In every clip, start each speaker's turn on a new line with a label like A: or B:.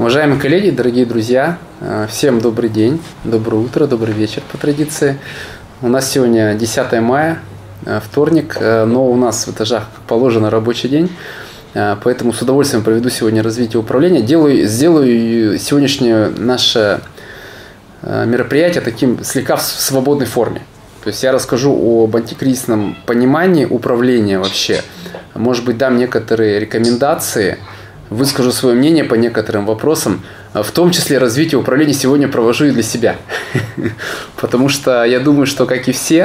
A: Уважаемые коллеги, дорогие друзья, всем добрый день, доброе утро, добрый вечер по традиции. У нас сегодня 10 мая, вторник, но у нас в этажах, как положено, рабочий день, поэтому с удовольствием проведу сегодня развитие управления. Сделаю сегодняшнее наше мероприятие таким слегка в свободной форме. То есть я расскажу об антикризисном понимании управления вообще. Может быть, дам некоторые рекомендации, выскажу свое мнение по некоторым вопросам, в том числе развитие управления сегодня провожу и для себя. Потому что я думаю, что, как и все,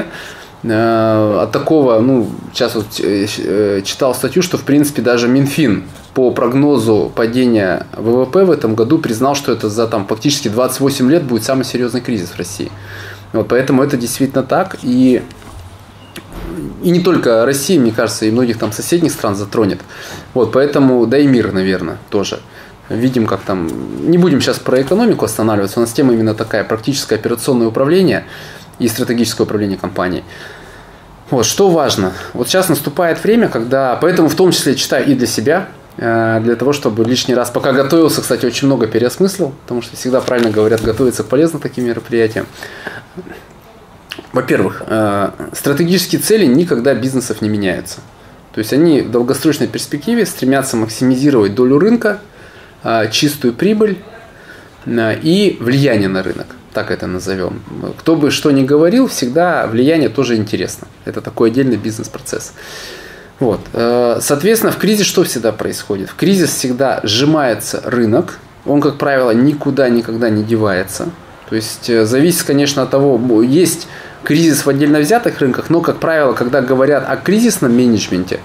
A: от такого, сейчас вот читал статью, что, в принципе, даже Минфин по прогнозу падения ВВП в этом году признал, что это за фактически 28 лет будет самый серьезный кризис в России. Вот, поэтому это действительно так. И не только России, мне кажется, и многих соседних стран затронет. Вот, поэтому, да и мир, наверное, тоже. Видим, как не будем сейчас про экономику останавливаться, у нас тема именно такая, практическое операционное управление и стратегическое управление компанией. Вот, что важно. Вот сейчас наступает время, когда, поэтому в том числе читаю и для себя, для того, чтобы лишний раз, пока готовился, кстати, очень много переосмыслил, потому что всегда правильно говорят, готовиться полезно к таким мероприятиям. Во-первых, стратегические цели никогда бизнесов не меняются. То есть они в долгосрочной перспективе стремятся максимизировать долю рынка, чистую прибыль и влияние на рынок. Так это назовем. Кто бы что ни говорил, всегда влияние тоже интересно. Это такой отдельный бизнес-процесс. Вот. Соответственно, в кризис что всегда происходит? В кризис всегда сжимается рынок. Он, как правило, никуда никогда не девается. То есть зависит, конечно, от того, есть кризис в отдельно взятых рынках, но, как правило, когда говорят о кризисном менеджменте,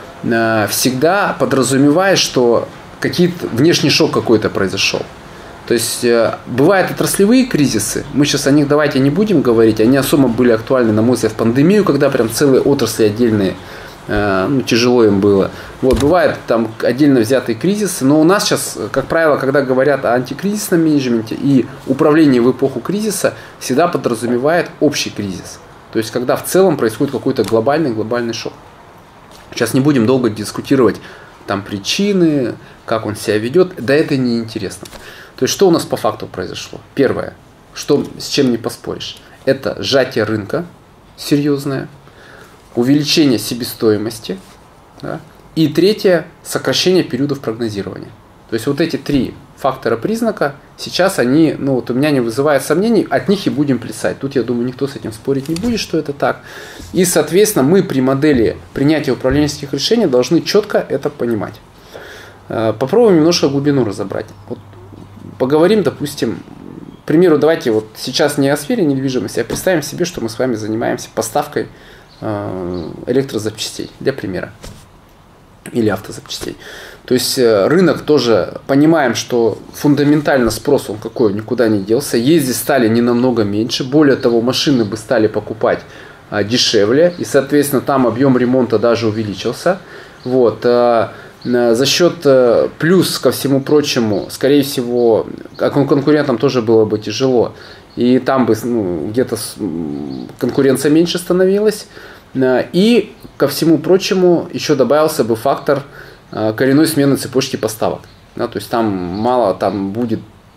A: всегда подразумевая, что внешний шок какой-то произошел. То есть бывают отраслевые кризисы, мы сейчас о них давайте не будем говорить, они особо были актуальны, на мой взгляд, в пандемию, когда прям целые отрасли отдельные, тяжело им было. Вот, бывают отдельно взятые кризисы, но у нас сейчас, как правило, когда говорят о антикризисном менеджменте и управлении в эпоху кризиса, всегда подразумевает общий кризис. То есть, когда в целом происходит какой-то глобальный шок. Сейчас не будем долго дискутировать причины, как он себя ведет, да это не интересно. То есть, что у нас по факту произошло? Первое, с чем не поспоришь, это сжатие рынка серьезное, увеличение себестоимости, да, и третье, сокращение периодов прогнозирования. То есть вот эти три фактора признака, сейчас они, у меня не вызывают сомнений, от них и будем плясать. Тут, я думаю, никто с этим спорить не будет, что это так. И, соответственно, мы при модели принятия управленческих решений должны четко это понимать. Попробуем немножко глубину разобрать. Вот поговорим, допустим, к примеру, давайте вот сейчас не о сфере недвижимости, а представим себе, что мы с вами занимаемся поставкой электрозапчастей, для примера, или автозапчастей. То есть рынок тоже, понимаем, что фундаментально спрос он какой, никуда не делся, ездить стали не намного меньше, более того, машины бы стали покупать дешевле, и, соответственно, там объем ремонта даже увеличился. Вот. За счет плюс ко всему прочему, скорее всего, конкурентам тоже было бы тяжело, и там бы где-то конкуренция меньше становилась. И ко всему прочему еще добавился бы фактор коренной смены цепочки поставок. Да, то есть там мало будет,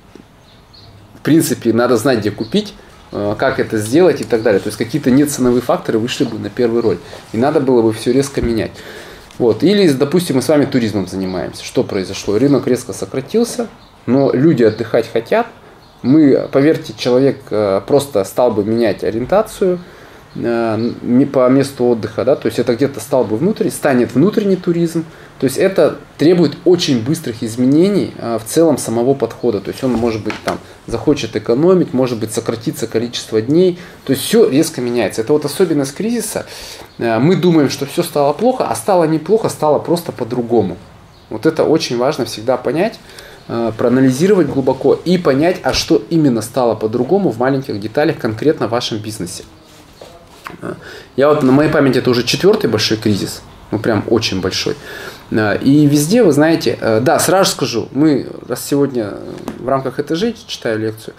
A: в принципе, надо знать, где купить, как это сделать и так далее. То есть какие-то неценовые факторы вышли бы на первую роль. И надо было бы все резко менять. Вот. Или, допустим, мы с вами туризмом занимаемся. Что произошло? Рынок резко сократился, но люди отдыхать хотят. Поверьте, человек просто стал бы менять ориентацию по месту отдыха, да, то есть это где-то станет внутренний туризм, то есть это требует очень быстрых изменений в целом самого подхода, то есть он может быть захочет экономить, может быть сократится количество дней, то есть все резко меняется. Это вот особенность кризиса, мы думаем, что все стало плохо, а стало неплохо, стало просто по-другому. Вот это очень важно всегда понять, проанализировать глубоко и понять, а что именно стало по-другому в маленьких деталях конкретно в вашем бизнесе. Я вот на моей памяти это уже 4-й большой кризис, прям очень большой. И везде, вы знаете, да, сразу скажу, раз сегодня в рамках ЭТЖ читаю лекцию,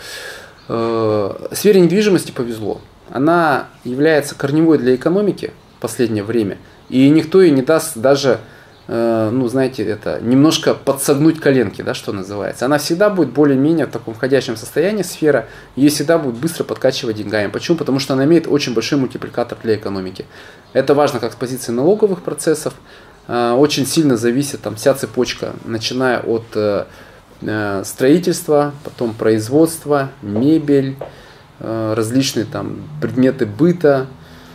A: сфере недвижимости повезло. Она является корневой для экономики в последнее время, и никто ей не даст даже ну, знаете, это немножко подсогнуть коленки, да, что называется. Она всегда будет более-менее в таком входящем состоянии, сфера, ее всегда будет быстро подкачивать деньгами. Почему? Потому что она имеет очень большой мультипликатор для экономики. Это важно как с позиции налоговых процессов. Очень сильно зависит там вся цепочка, начиная от строительства, потом производства, мебель, различные там предметы быта,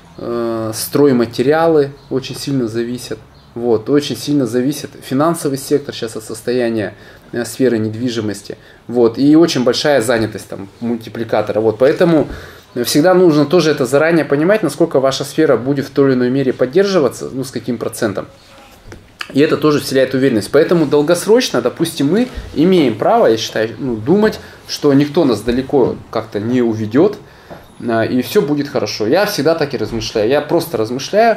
A: стройматериалы очень сильно зависят. Вот, очень сильно зависит финансовый сектор сейчас от состояния сферы недвижимости. Вот, и очень большая занятость там, мультипликатора. Вот, поэтому всегда нужно тоже это заранее понимать, насколько ваша сфера будет в той или иной мере поддерживаться, ну, с каким процентом. И это тоже вселяет уверенность. Поэтому долгосрочно, допустим, мы имеем право, я считаю, ну, думать, что никто нас далеко как-то не уведет, и все будет хорошо. Я всегда так и размышляю. Я просто размышляю.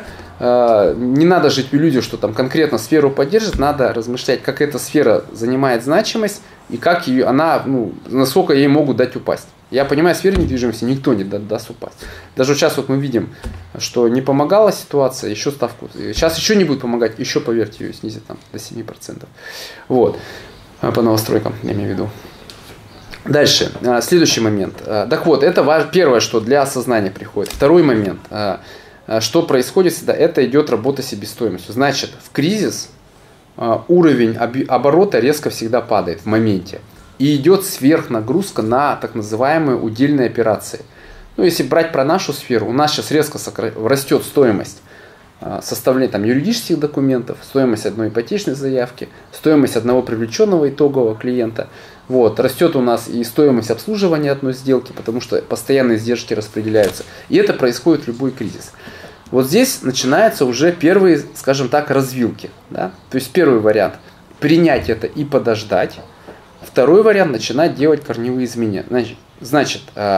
A: Не надо жить в иллюзии, что там конкретно сферу поддержит. Надо размышлять, как эта сфера занимает значимость и как ее, она, ну, насколько ей могут дать упасть. Я понимаю, в сфере недвижимости никто не даст упасть. Даже вот сейчас вот мы видим, что не помогала ситуация, еще ставку. Сейчас еще не будет помогать, еще, поверьте, ее снизит там, до 7%. Вот. По новостройкам, я имею в виду. Дальше, следующий момент. Так вот, это первое, что для осознания приходит. Второй момент, что происходит всегда, это идет работа с себестоимостью. Значит, в кризис уровень оборота резко всегда падает в моменте. И идет сверхнагрузка на так называемые удельные операции. Ну, если брать про нашу сферу, у нас сейчас резко растет стоимость составления там, юридических документов, стоимость одной ипотечной заявки, стоимость одного привлеченного итогового клиента. Вот, растет у нас и стоимость обслуживания одной сделки, потому что постоянные издержки распределяются. И это происходит в любой кризис. Вот здесь начинаются уже первые, скажем так, развилки. Да? То есть первый вариант – принять это и подождать. Второй вариант – начинать делать корневые изменения. Значит,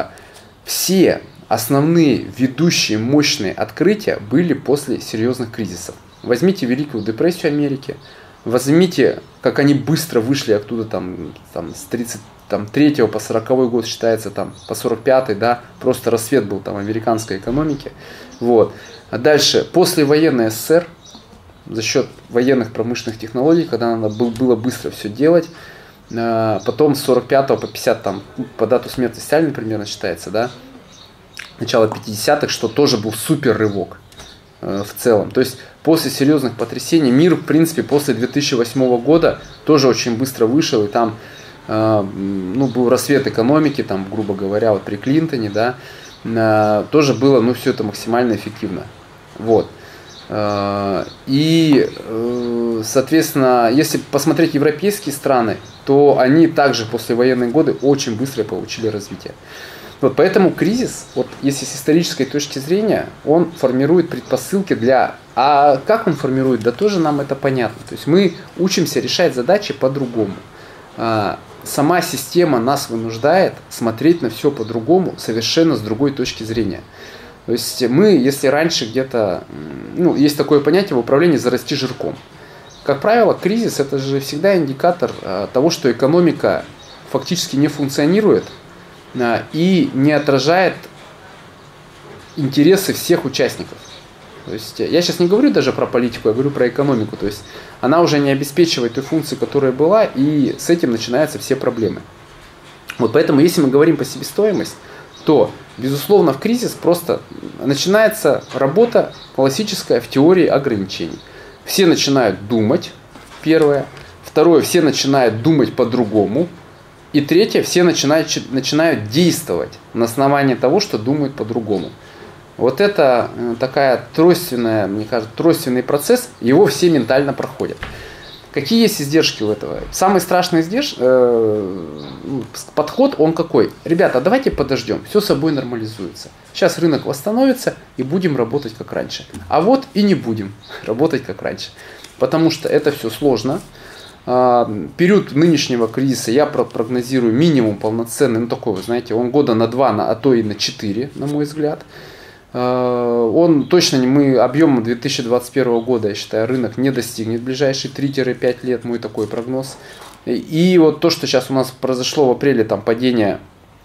A: все основные ведущие мощные открытия были после серьезных кризисов. Возьмите Великую депрессию Америки, возьмите, как они быстро вышли оттуда там с 33 по 40 год, считается там по 45, да, просто рассвет был там американской экономики. Вот. А дальше, послевоенный СССР, за счет военных промышленных технологий, когда надо было быстро все делать, потом с 45 по 50, там, по дату смерти Сталина примерно считается, да, начало 50-х, что тоже был супер рывок в целом. То есть после серьезных потрясений мир, в принципе, после 2008 года тоже очень быстро вышел, и там ну, был рассвет экономики, там, грубо говоря, вот при Клинтоне, да, тоже было, ну, все это максимально эффективно. Вот. И, соответственно, если посмотреть европейские страны, то они также после военные годы очень быстро получили развитие. Вот поэтому кризис, вот если с исторической точки зрения, он формирует предпосылки для... А как он формирует? Да тоже нам это понятно. То есть мы учимся решать задачи по-другому. Сама система нас вынуждает смотреть на все по-другому, совершенно с другой точки зрения. То есть мы, если раньше где-то... Ну, есть такое понятие в управлении «зарасти жирком». Как правило, кризис – это же всегда индикатор того, что экономика фактически не функционирует, и не отражает интересы всех участников. То есть я сейчас не говорю даже про политику, я говорю про экономику. То есть она уже не обеспечивает той функции, которая была, и с этим начинаются все проблемы. Вот поэтому, если мы говорим про себестоимость, то, безусловно, в кризис просто начинается работа классическая в теории ограничений. Все начинают думать, первое. Второе, все начинают думать по-другому. И третье, все начинают действовать на основании того, что думают по-другому. Вот это такая тройственная, мне кажется, тройственный процесс, его все ментально проходят. Какие есть издержки у этого? Самый страшный подход, он какой? Ребята, давайте подождем, все собой нормализуется. Сейчас рынок восстановится и будем работать как раньше. А вот и не будем работать как раньше. Потому что это все сложно. Период нынешнего кризиса я прогнозирую минимум полноценный, ну такой, вы знаете, он года на 2, а то и на 4, на мой взгляд. Он точно, мы объемом 2021 года, я считаю, рынок не достигнет в ближайшие 3-5 лет, мой такой прогноз. И вот то, что сейчас у нас произошло в апреле, там падение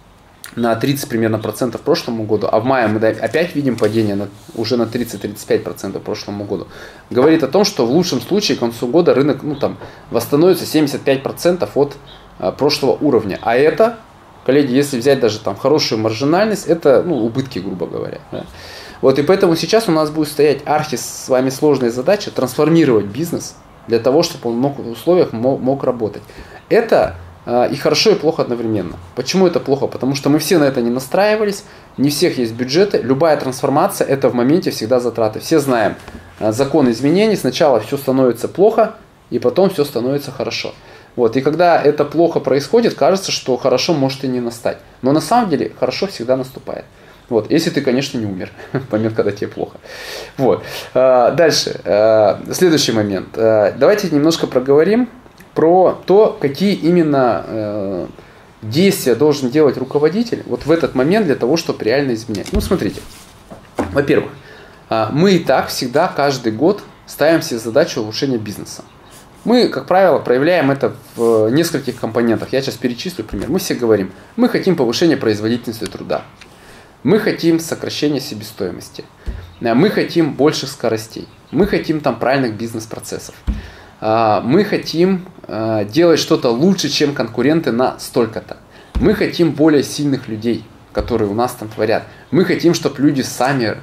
A: на 30 примерно процентов прошлому году, а в мае мы опять видим падение уже на 30-35% прошлому году, говорит о том, что в лучшем случае к концу года рынок восстановится 75% от прошлого уровня. А это, коллеги, если взять даже там хорошую маржинальность, это убытки, грубо говоря. Да? Вот, и поэтому сейчас у нас будет стоять с вами сложная задача трансформировать бизнес для того, чтобы он в условиях мог работать. Это и хорошо, и плохо одновременно. Почему это плохо? Потому что мы все на это не настраивались, не у всех есть бюджеты. Любая трансформация – это в моменте всегда затраты. Все знаем закон изменений. Сначала все становится плохо, и потом все становится хорошо. Вот. И когда это плохо происходит, кажется, что хорошо может и не настать. Но на самом деле хорошо всегда наступает. Вот. Если ты, конечно, не умер в момент, когда тебе плохо. Вот. Дальше. Следующий момент. Давайте немножко проговорим про то, какие именно действия должен делать руководитель вот в этот момент для того, чтобы реально изменять. Смотрите. Во-первых, мы и так всегда каждый год ставим себе задачу улучшения бизнеса. Мы, как правило, проявляем это в нескольких компонентах. Я сейчас перечислю пример. Мы все говорим, мы хотим повышения производительности труда. Мы хотим сокращения себестоимости. Мы хотим больших скоростей. Мы хотим там правильных бизнес-процессов. Мы хотим делать что-то лучше, чем конкуренты на столько-то. Мы хотим более сильных людей, которые у нас там творят. Мы хотим, чтобы люди сами,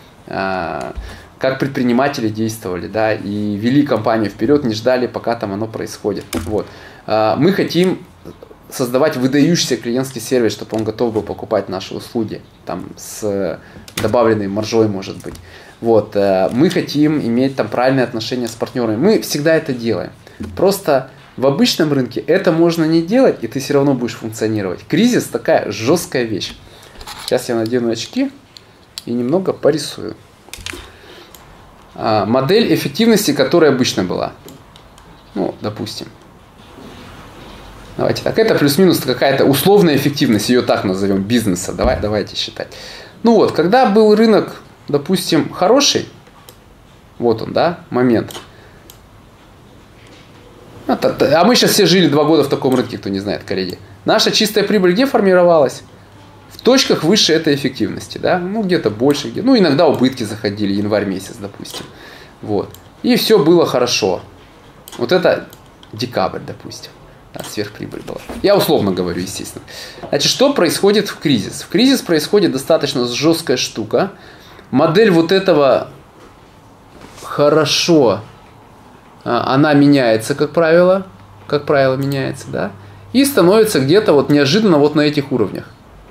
A: как предприниматели, действовали, да, и вели компанию вперед, не ждали, пока там оно происходит. Вот. Мы хотим создавать выдающийся клиентский сервис, чтобы он готов был покупать наши услуги, там, с добавленной маржой, может быть. Вот. Мы хотим иметь там правильные отношения с партнерами. Мы всегда это делаем. Просто в обычном рынке это можно не делать, и ты все равно будешь функционировать. Кризис такая жесткая вещь. Сейчас я надену очки и немного порисую. Модель эффективности, которая обычно была. Допустим. Давайте так. Это плюс-минус какая-то условная эффективность, ее так назовем, бизнеса. Давайте считать. Когда был рынок, допустим, хороший, вот он, да, момент. А мы сейчас все жили 2 года в таком рынке, кто не знает, коллеги. Наша чистая прибыль где формировалась? В точках выше этой эффективности, да, где-то больше, иногда убытки заходили, январь месяц, допустим. Вот. И все было хорошо. Вот это декабрь, допустим. Да, сверхприбыль была. Я условно говорю, естественно. Значит, что происходит в кризис? В кризис происходит достаточно жесткая штука. Модель вот этого хорошо, она меняется, как правило меняется, да, и становится где-то неожиданно на этих уровнях.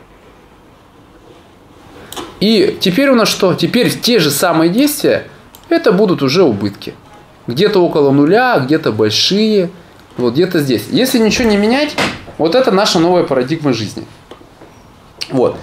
A: И теперь у нас что? Теперь те же самые действия, это будут уже убытки. Где-то около нуля, где-то большие, где-то здесь. Если ничего не менять, это наша новая парадигма жизни. Вот.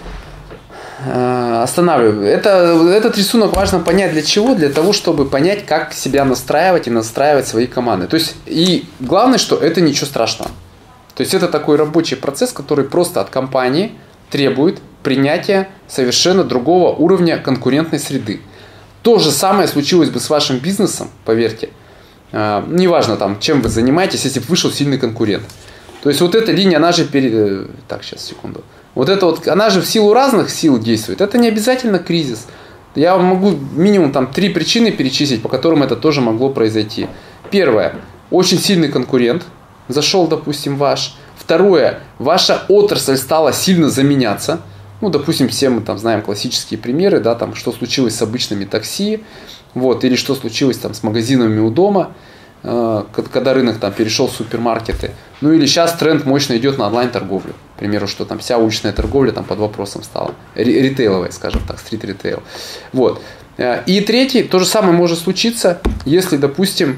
A: Останавливаю. Этот рисунок важно понять для чего? Для того, чтобы понять, как себя настраивать и настраивать свои команды. То есть, и главное, что это ничего страшного. То есть, это такой рабочий процесс, который просто от компании требует принятия совершенно другого уровня конкурентной среды. То же самое случилось бы с вашим бизнесом, поверьте. Неважно, чем вы занимаетесь, если бы вышел сильный конкурент. То есть, эта линия, она же Так, сейчас, секунду. Она же в силу разных сил действует. Это не обязательно кризис. Я могу минимум 3 причины перечислить, по которым это тоже могло произойти. Первое. Очень сильный конкурент зашел, допустим, ваш. Второе. Ваша отрасль стала сильно заменяться. Допустим, все мы знаем классические примеры, да, что случилось с обычными такси, или что случилось с магазинами у дома, когда рынок перешел в супермаркеты. Или сейчас тренд мощно идет на онлайн-торговлю. К примеру, что вся уличная торговля под вопросом стала. Ритейловая, скажем так, стрит-ритейл. Вот. И третий, то же самое может случиться, если, допустим,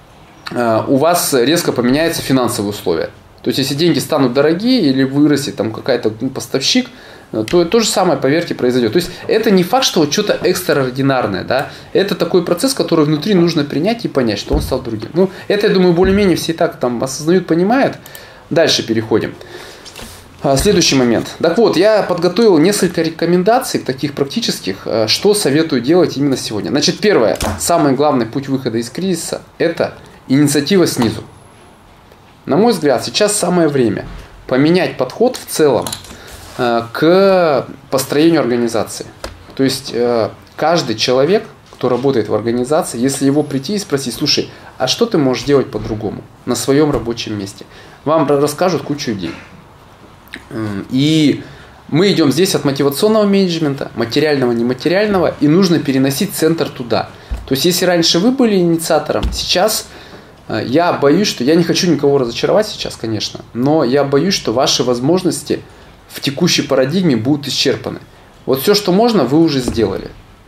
A: у вас резко поменяются финансовые условия. То есть, если деньги станут дорогие или вырастет какой-то поставщик, то же самое, поверьте, произойдет. То есть, это не факт, что что-то экстраординарное. Да? Это такой процесс, который внутри нужно принять и понять, что он стал другим. Это, я думаю, более-менее все и так осознают, понимают. Дальше переходим. Следующий момент. Так вот, я подготовил несколько рекомендаций таких практических, что советую делать именно сегодня. Значит, первое, самый главный путь выхода из кризиса – это инициатива снизу. На мой взгляд, сейчас самое время поменять подход в целом к построению организации. То есть каждый человек, кто работает в организации, если его прийти и спросить: слушай, а что ты можешь делать по-другому на своем рабочем месте, вам расскажут кучу идей. И мы идем здесь от мотивационного менеджмента, материального, нематериального, и нужно переносить центр туда. То есть если раньше вы были инициатором, сейчас я боюсь, что я не хочу никого разочаровать сейчас, конечно, но я боюсь, что ваши возможности в текущей парадигме будут исчерпаны. Вот все, что можно, вы уже сделали.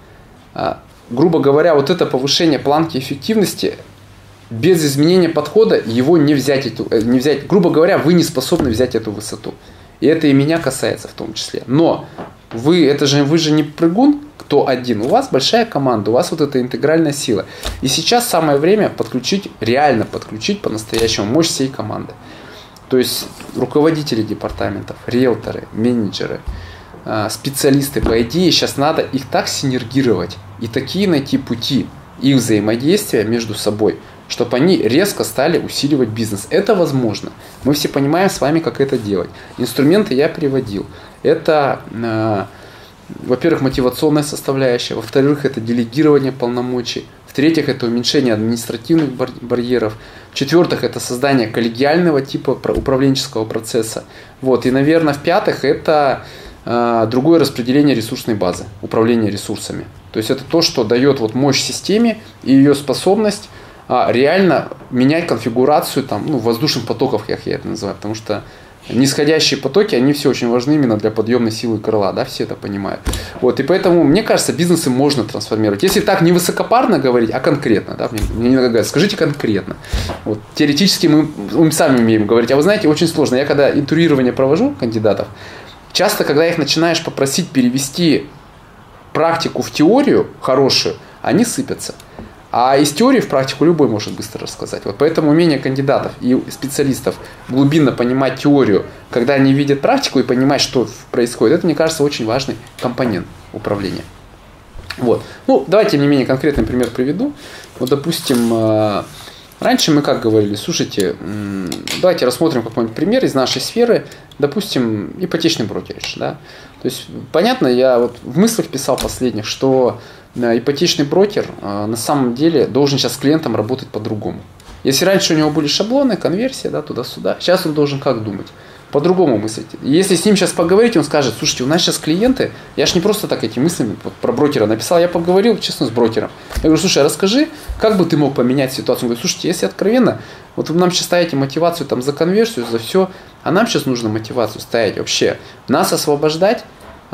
A: Грубо говоря, вот это повышение планки эффективности, без изменения подхода его не взять, грубо говоря, вы не способны взять эту высоту. И это и меня касается в том числе. Но вы же не прыгун, кто один. У вас большая команда, у вас вот эта интегральная сила. И сейчас самое время реально подключить по-настоящему мощь всей команды. То есть руководители департаментов, риэлторы, менеджеры, специалисты, по идее, сейчас надо их так синергировать и такие найти пути их взаимодействия между собой, чтобы они резко стали усиливать бизнес. Это возможно. Мы все понимаем с вами, как это делать. Инструменты я приводил. Это, во-первых, мотивационная составляющая. Во-вторых, это делегирование полномочий. В-третьих, это уменьшение административных барьеров. В-четвертых, это создание коллегиального типа управленческого процесса. Вот. И, наверное, в-пятых, это другое распределение ресурсной базы, управление ресурсами. То есть это то, что дает вот мощь системе и ее способность реально менять конфигурацию воздушных потоков, как я это называю. Потому что нисходящие потоки, они все очень важны именно для подъемной силы крыла, да, все это понимают. Вот, и поэтому, мне кажется, бизнесы можно трансформировать. Если так не высокопарно говорить, а конкретно, да, мне иногда говорят: скажите конкретно. Вот, теоретически мы сами умеем говорить, а вы знаете, очень сложно. Я когда интервьюирование провожу кандидатов, часто, когда их начинаешь попросить перевести практику в теорию хорошую, они сыпятся. А из теории в практику любой может быстро рассказать. Вот поэтому умение кандидатов и специалистов глубинно понимать теорию, когда они видят практику и понимать, что происходит, это, мне кажется, очень важный компонент управления. Вот. Ну, давайте, тем не менее, конкретный пример приведу. Вот, допустим, раньше мы как говорили: слушайте, давайте рассмотрим какой-нибудь пример из нашей сферы, допустим, ипотечный брокеридж. Да? То есть, понятно, я вот в мыслях писал последних, что ипотечный брокер на самом деле должен сейчас с клиентом работать по-другому. Если раньше у него были шаблоны, конверсия, да, туда-сюда, сейчас он должен как думать? По-другому мыслить. Если с ним сейчас поговорить, он скажет: слушайте, у нас сейчас клиенты, я ж не просто так эти мысли вот про брокера написал, я поговорил, честно, с брокером. Я говорю: слушай, расскажи, как бы ты мог поменять ситуацию? Он говорит: слушайте, если откровенно, вот вы нам сейчас ставите мотивацию за конверсию, за все, а нам сейчас нужно мотивацию ставить вообще, нас освобождать,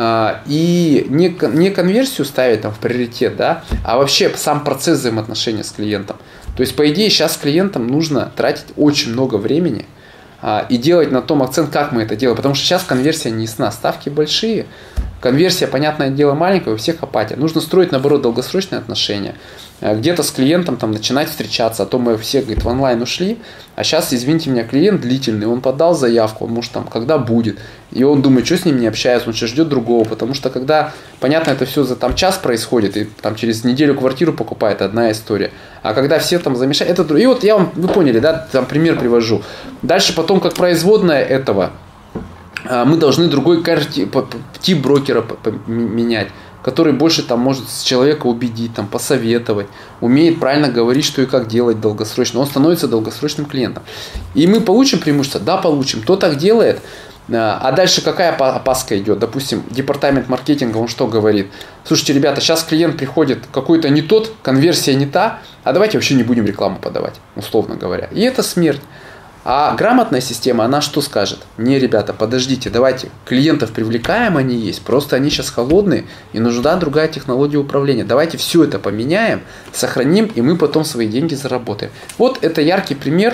A: и не конверсию ставить в приоритет, да, а вообще сам процесс взаимоотношения с клиентом. То есть, по идее, сейчас с клиентом нужно тратить очень много времени и делать на том акцент, как мы это делаем. Потому что сейчас конверсия не ясна, ставки большие, конверсия, понятное дело, маленькая, у всех апатия. Нужно строить, наоборот, долгосрочные отношения. Где-то с клиентом начинать встречаться, а то мы все, говорит, в онлайн ушли, а сейчас, извините меня, клиент длительный, он подал заявку, он может когда будет, и он думает, что с ним не общается, он сейчас ждет другого, потому что когда, понятно, это все за час происходит, и через неделю квартиру покупает, одна история, а когда все замешают, это, и вот вы поняли, да, пример привожу. Дальше потом, как производная этого, мы должны другой тип брокера менять, который больше может человека убедить, посоветовать, умеет правильно говорить, что и как делать долгосрочно. Он становится долгосрочным клиентом. И мы получим преимущество? Да, получим. Кто так делает? А дальше какая опаска идет? Допустим, департамент маркетинга, он что говорит? Слушайте, ребята, сейчас клиент приходит какой-то не тот, конверсия не та, а давайте вообще не будем рекламу подавать, условно говоря. И это смерть. А грамотная система, она что скажет? Не, ребята, подождите, давайте, клиентов привлекаем, они есть, просто они сейчас холодные, и нужна другая технология управления. Давайте все это поменяем, сохраним, и мы потом свои деньги заработаем. Вот это яркий пример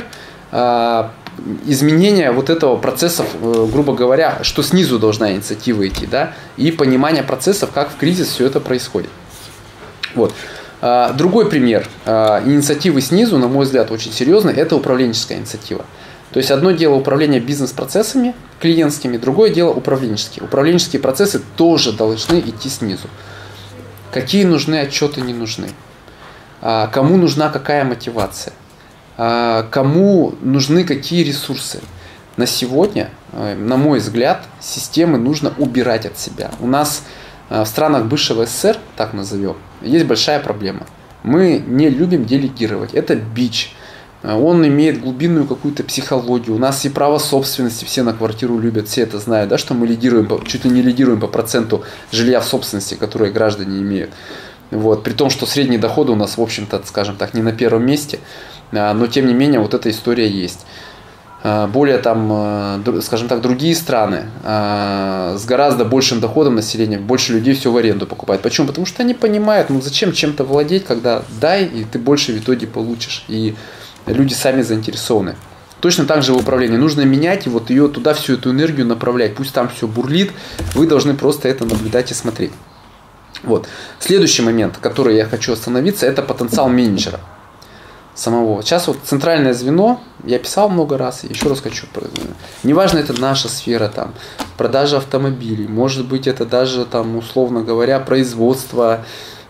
A: изменения вот этого процесса, грубо говоря, что снизу должна инициатива идти, да, и понимание процессов, как в кризис все это происходит. Вот. Другой пример инициативы снизу, на мой взгляд, очень серьезный, это управленческая инициатива. То есть одно дело управление бизнес-процессами клиентскими, другое дело управленческие. Управленческие процессы тоже должны идти снизу. Какие нужны отчеты, не нужны. Кому нужна какая мотивация. Кому нужны какие ресурсы. на сегодня, на мой взгляд, системы нужно убирать от себя. У нас в странах бывшего СССР, так назовем, есть большая проблема. Мы не любим делегировать. Это бич. Он имеет глубинную какую-то психологию. У нас и право собственности все на квартиру любят, все это знают, да, что мы лидируем, чуть ли не лидируем по проценту жилья в собственности, которые граждане имеют. Вот, при том, что средние доходы у нас, в общем-то, скажем так, не на первом месте, но тем не менее вот эта история есть. Более там, скажем так, другие страны с гораздо большим доходом населения, больше людей все в аренду покупают. Почему? Потому что они понимают, ну зачем чем-то владеть, когда дай, и ты больше в итоге получишь. И люди сами заинтересованы. Точно так же в управлении. Нужно менять и вот ее туда, всю эту энергию направлять. Пусть там все бурлит, вы должны просто это наблюдать и смотреть. Вот. Следующий момент, который я хочу остановиться, это потенциал менеджера самого. Сейчас вот центральное звено, я писал много раз, еще раз хочу. Неважно, это наша сфера, там, продажа автомобилей, может быть, это даже, там, условно говоря, производство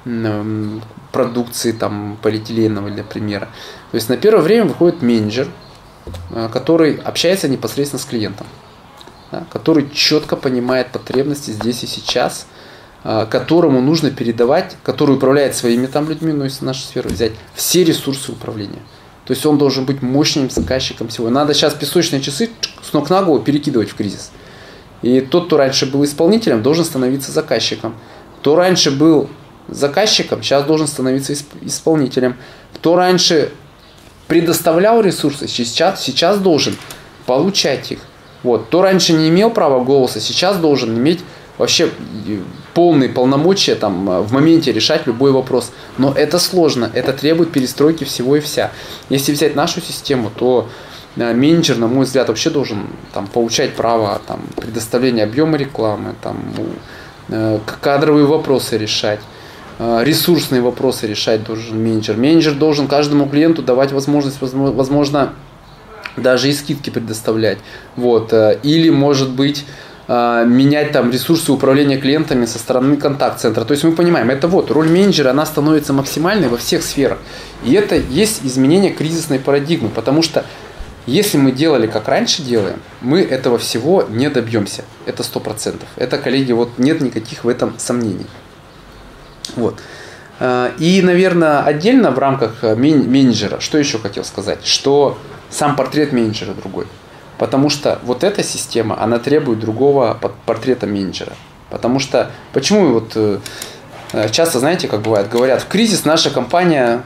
A: продукции там, полиэтиленовой, для примера. То есть на первое время выходит менеджер, который общается непосредственно с клиентом, да, который четко понимает потребности здесь и сейчас, которому нужно передавать, который управляет своими там людьми, ну если нашу сферу взять, все ресурсы управления. То есть он должен быть мощным заказчиком всего. Надо сейчас песочные часы с ног на голову перекидывать в кризис. И тот, кто раньше был исполнителем, должен становиться заказчиком. Кто раньше был заказчиком, сейчас должен становиться исполнителем. Кто раньше предоставлял ресурсы, сейчас должен получать их. Вот. Кто раньше не имел права голоса, сейчас должен иметь вообще полные полномочия там, в моменте решать любой вопрос. Но это сложно, это требует перестройки всего и вся. Если взять нашу систему, то менеджер, на мой взгляд, вообще должен там, получать право там, предоставления объема рекламы, там, кадровые вопросы решать. Ресурсные вопросы решать должен менеджер. Менеджер должен каждому клиенту давать возможность, возможно, даже и скидки предоставлять. Вот. Или, может быть, менять там ресурсы управления клиентами со стороны контакт-центра. То есть мы понимаем, это вот роль менеджера, она становится максимальной во всех сферах. И это есть изменение кризисной парадигмы, потому что если мы делали, как раньше делаем, мы этого всего не добьемся. Это 100%. Это, коллеги, вот нет никаких в этом сомнений. Вот. И, наверное, отдельно в рамках менеджера, что еще хотел сказать, что сам портрет менеджера другой. Потому что вот эта система, она требует другого портрета менеджера. Потому что, почему вот часто, знаете, как бывает, говорят, в кризис наша компания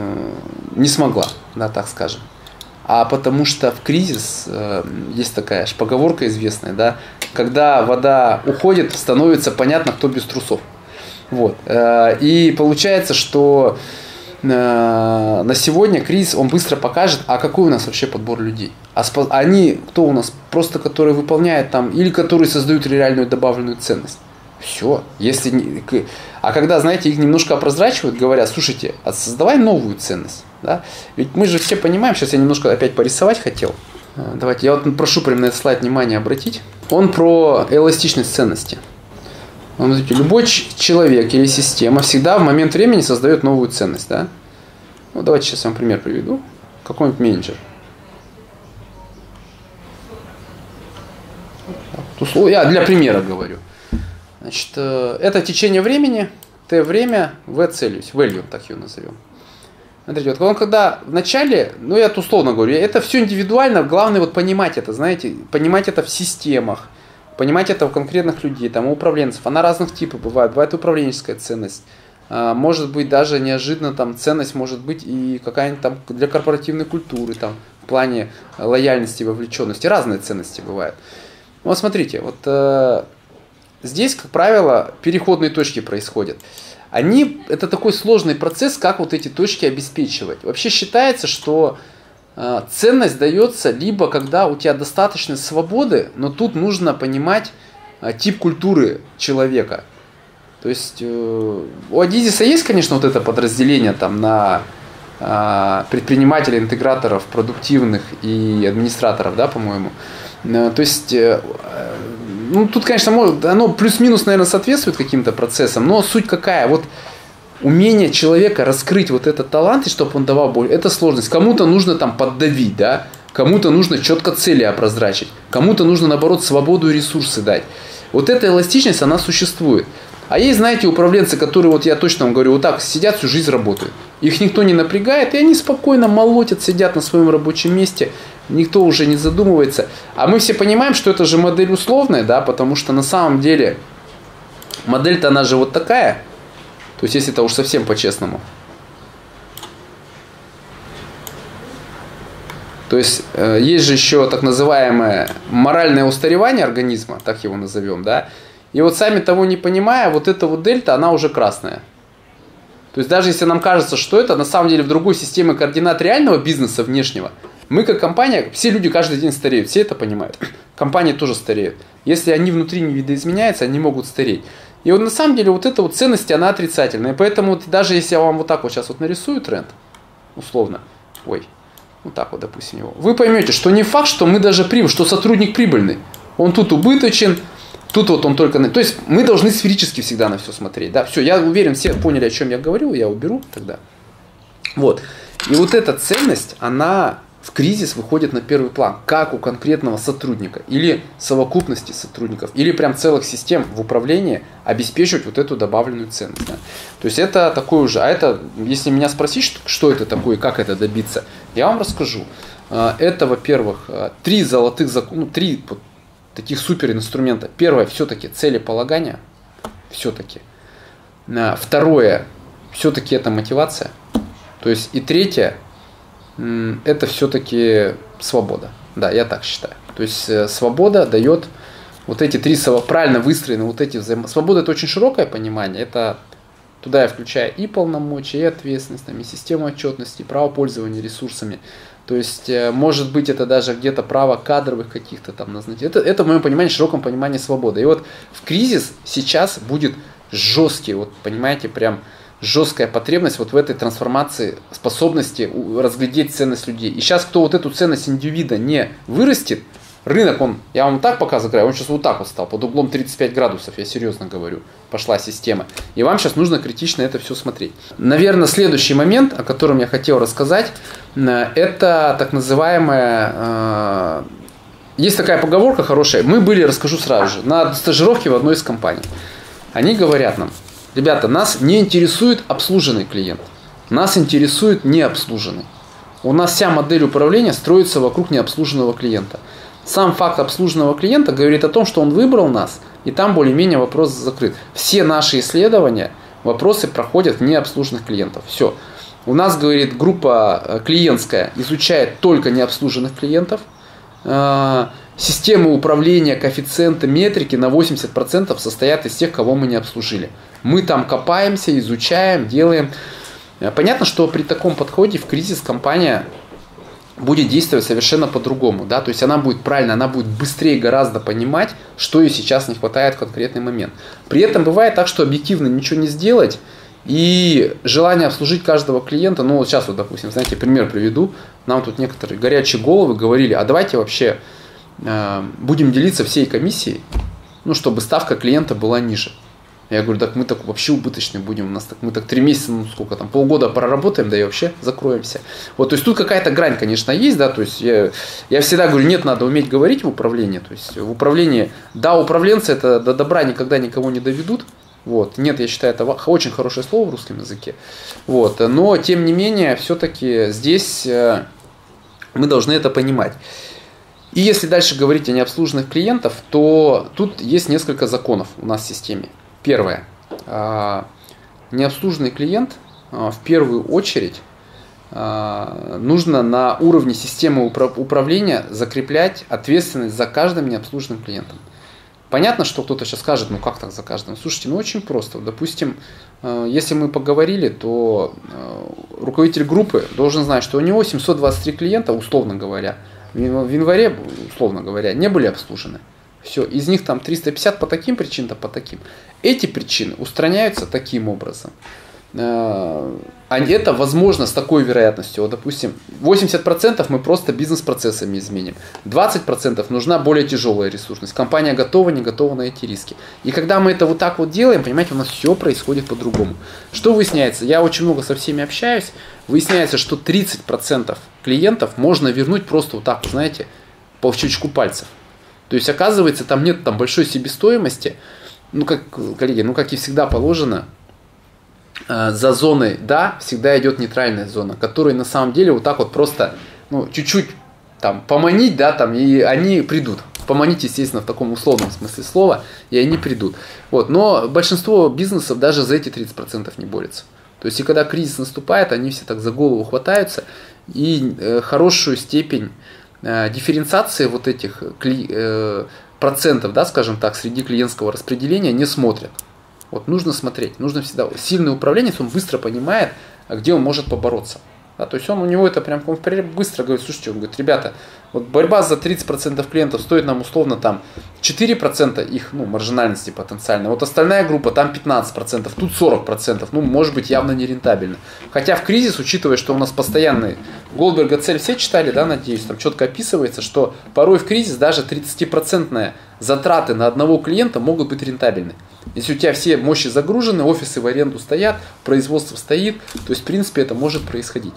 A: не смогла, да, так скажем. А потому что в кризис, есть такая поговорка известная, да, когда вода уходит, становится понятно, кто без трусов. Вот. И получается, что на сегодня кризис, он быстро покажет, а какой у нас вообще подбор людей. Они, кто у нас, просто которые выполняют там, или которые создают реальную добавленную ценность. Все. А когда, знаете, их немножко опрозрачивают, говорят, слушайте, а создавай новую ценность. Да? Ведь мы же все понимаем, сейчас я немножко опять порисовать хотел. Давайте, я вот прошу прямо на этот слайд внимание обратить. Он про эластичность ценности. Смотрите, любой человек или система всегда в момент времени создает новую ценность. Да? Ну, давайте сейчас я вам пример приведу. Какой-нибудь менеджер. Я для примера говорю. Значит, это течение времени, T-время, V-целью, value, так ее назовем. Смотрите, вот он когда в начале, ну я условно говорю, это все индивидуально, главное вот понимать это, знаете, понимать это в системах. Понимать это у конкретных людей, там, у управленцев. Она разных типов бывает. Бывает управленческая ценность. Может быть, даже неожиданно там ценность может быть и какая-нибудь там для корпоративной культуры, там, в плане лояльности, вовлеченности. Разные ценности бывают. Вот смотрите, вот здесь, как правило, переходные точки происходят. Это такой сложный процесс, как вот эти точки обеспечивать. Вообще считается, что ценность дается либо когда у тебя достаточно свободы, но тут нужно понимать тип культуры человека. То есть у Адизиса есть, конечно, вот это подразделение там, на предпринимателей, интеграторов, продуктивных и администраторов, да, по-моему. То есть, ну, тут, конечно, оно плюс-минус, наверное, соответствует каким-то процессам, но суть какая? Вот умение человека раскрыть вот этот талант, и чтобы он давал боль, это сложность. Кому-то нужно там поддавить, да? Кому-то нужно четко цели обозначить, кому-то нужно, наоборот, свободу и ресурсы дать. Вот эта эластичность, она существует. А есть, знаете, управленцы, которые, вот я точно вам говорю, вот так сидят всю жизнь работают. Их никто не напрягает, и они спокойно молотят, сидят на своем рабочем месте, никто уже не задумывается. А мы все понимаем, что это же модель условная, да, потому что на самом деле модель-то она же вот такая. То есть, если это уж совсем по-честному. То есть, есть же еще так называемое моральное устаревание организма, так его назовем, да. И вот сами того не понимая, вот эта вот дельта, она уже красная. То есть, даже если нам кажется, что это на самом деле в другой системе координат реального бизнеса внешнего, мы как компания, все люди каждый день стареют, все это понимают. Компании тоже стареют. Если они внутри не видоизменяются, они могут стареть. И вот на самом деле вот эта вот ценность, она отрицательная. И поэтому вот, даже если я вам вот так вот сейчас вот нарисую тренд, условно, вот так вот, допустим, его, вы поймете, что не факт, что мы даже что сотрудник прибыльный. Он тут убыточен, тут вот он только... То есть мы должны сферически всегда на все смотреть. Да? Все, я уверен, все поняли, о чем я говорил, я уберу тогда. Вот. И вот эта ценность, она в кризис выходит на первый план, как у конкретного сотрудника или совокупности сотрудников, или прям целых систем в управлении обеспечивать вот эту добавленную ценность. Да. То есть это такое уже, а это, если меня спросить, что это такое и как это добиться, я вам расскажу. Это, во-первых, 3 золотых закона, 3 вот таких суперинструмента. Первое, все-таки целеполагание, все-таки. Второе, все-таки это мотивация. То есть и третье, это все-таки свобода. Да, я так считаю. То есть свобода дает вот эти 3 правильно выстроены вот эти Свобода — это очень широкое понимание. Это туда я включаю и полномочия, и ответственность, и систему отчетности, и право пользования ресурсами. То есть, может быть, это даже где-то право кадровых каких-то там назначить. Это в моем понимании, широком понимании свободы. И вот в кризис сейчас будет жесткий, вот понимаете, прям жесткая потребность вот в этой трансформации, способности разглядеть ценность людей. И сейчас, кто вот эту ценность индивида не вырастет, рынок, я вам так показываю, он сейчас вот так вот стал, под углом 35 градусов, я серьезно говорю, пошла система. И вам сейчас нужно критично это все смотреть. Наверное, следующий момент, о котором я хотел рассказать, это так называемая... Есть такая поговорка хорошая. Мы были, расскажу сразу же, на стажировке в одной из компаний. Они говорят нам: ребята, нас не интересует обслуженный клиент, нас интересует необслуженный. У нас вся модель управления строится вокруг необслуженного клиента. Сам факт обслуженного клиента говорит о том, что он выбрал нас, и там более-менее вопрос закрыт. Все наши исследования, вопросы проходят в необслуженных клиентов. Все. У нас, говорит, группа клиентская изучает только необслуженных клиентов. Системы управления, коэффициенты, метрики на 80% состоят из тех, кого мы не обслужили. Мы там копаемся, изучаем, делаем. Понятно, что при таком подходе в кризис компания будет действовать совершенно по-другому. Да? То есть она будет правильно, она будет быстрее гораздо понимать, что ей сейчас не хватает в конкретный момент. При этом бывает так, что объективно ничего не сделать, и желание обслужить каждого клиента, ну вот сейчас вот, допустим, знаете, пример приведу. Нам тут некоторые горячие головы говорили: а давайте вообще будем делиться всей комиссией, ну, чтобы ставка клиента была ниже. Я говорю: так мы так вообще убыточные будем, мы так 3 месяца, ну сколько там, полгода проработаем, да и вообще закроемся. Вот, то есть тут какая-то грань, конечно, есть, да, то есть я всегда говорю, нет, надо уметь говорить в управлении, то есть в управлении, да, управленцы это до добра никогда никого не доведут, вот, нет, я считаю, это очень хорошее слово в русском языке, вот, но тем не менее, все-таки здесь мы должны это понимать. И если дальше говорить о необслуженных клиентах, то тут есть несколько законов у нас в системе. Первое. Необслуженный клиент в первую очередь нужно на уровне системы управления закреплять ответственность за каждым необслуженным клиентом. Понятно, что кто-то сейчас скажет: ну как так за каждым? Слушайте, ну очень просто. Допустим, если мы поговорили, то руководитель группы должен знать, что у него 723 клиента, условно говоря, в январе, условно говоря, не были обслужены. Все, из них там 350 по таким причинам, по таким. Эти причины устраняются таким образом. это возможно с такой вероятностью. Вот, допустим, 80% мы просто бизнес-процессами изменим. 20% нужна более тяжелая ресурсность. Компания готова, не готова на эти риски. И когда мы это вот так вот делаем, понимаете, у нас все происходит по-другому. Что выясняется? Я очень много со всеми общаюсь. Выясняется, что 30% клиентов можно вернуть просто вот так, знаете, по щелчку пальцев. То есть, оказывается, там нет там большой себестоимости. Ну, как, коллеги, ну, как и всегда положено, за зоной «да» всегда идет нейтральная зона, которая на самом деле вот так вот просто, ну, чуть-чуть там поманить, да, там, и они придут. Поманить, естественно, в таком условном смысле слова, и они придут. Вот, но большинство бизнесов даже за эти 30% не борется. То есть, и когда кризис наступает, они все так за голову хватаются, и хорошую степень дифференциации вот этих процентов, да, скажем так, среди клиентского распределения не смотрят. Вот нужно смотреть, нужно всегда. Сильный управленец, он быстро понимает, где он может побороться. Да, то есть у него это прям быстро говорит, слушайте, он говорит, ребята, вот борьба за 30% клиентов стоит нам условно там 4% их, ну, маржинальности потенциальной. Вот остальная группа там 15%, тут 40%, ну, может быть, явно нерентабельно. Хотя в кризис, учитывая, что у нас постоянный Голдберга цель все читали, да, надеюсь, там четко описывается, что порой в кризис даже 30% затраты на одного клиента могут быть рентабельны. Если у тебя все мощи загружены, офисы в аренду стоят, производство стоит, то есть в принципе это может происходить.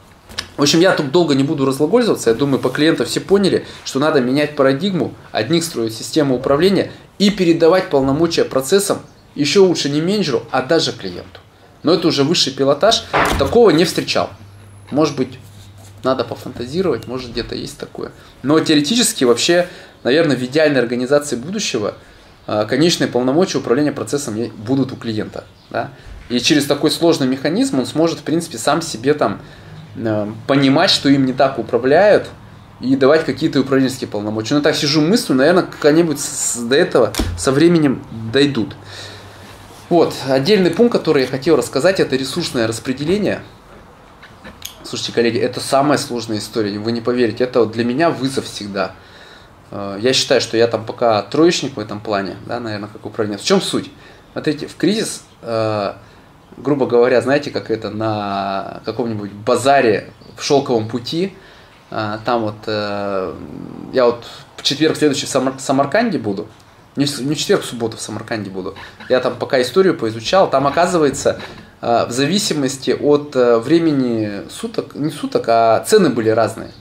A: В общем, я тут долго не буду разглагольствоваться, я думаю, по клиентам все поняли, что надо менять парадигму, одних строить систему управления и передавать полномочия процессам, еще лучше не менеджеру, а даже клиенту. Но это уже высший пилотаж, такого не встречал. Может быть, надо пофантазировать, может где-то есть такое. Но теоретически вообще, наверное, в идеальной организации будущего конечные полномочия управления процессом будут у клиента. Да? И через такой сложный механизм он сможет, в принципе, сам себе там понимать, что им не так управляют, и давать какие-то управленческие полномочия. Но так сижу мыслью, наверное, как-нибудь до этого со временем дойдут. Вот, отдельный пункт, который я хотел рассказать, это ресурсное распределение. Слушайте, коллеги, это самая сложная история, вы не поверите, это вот для меня вызов всегда. Я считаю, что я там пока троечник в этом плане, да, наверное, как управленец. В чем суть? Смотрите, в кризис, грубо говоря, знаете, как это на каком-нибудь базаре в шелковом пути, там вот, я вот в четверг следующий в Самарканде буду, не в четверг, в субботу в Самарканде буду, я там пока историю поизучал, там оказывается, в зависимости от времени суток, не суток, а цены были разные.